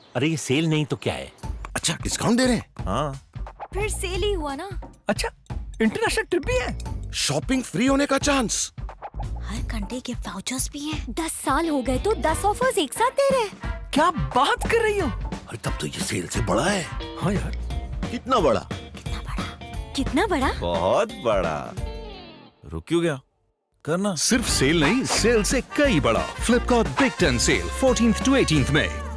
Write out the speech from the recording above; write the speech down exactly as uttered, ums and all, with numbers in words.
अरे ये सेल नहीं तो क्या है? अच्छा डिस्काउंट दे रहे हैं? हाँ। फिर सेल ही हुआ ना। अच्छा इंटरनेशनल ट्रिप भी है, शॉपिंग फ्री होने का चांस, हर घंटे के वाउचर्स भी हैं। दस साल हो गए तो दस ऑफर्स एक साथ दे रहे हैं। क्या बात कर रही हो? अरे तब तो ये सेल से बड़ा है। हाँ यार। कितना बड़ा? कितना बड़ा? कितना बड़ा? बहुत बड़ा। रुक क्यों गया? करना। सिर्फ सेल नहीं, सेल से कई बड़ा। Flipkart big ten sale fourteenth to eighteenth May.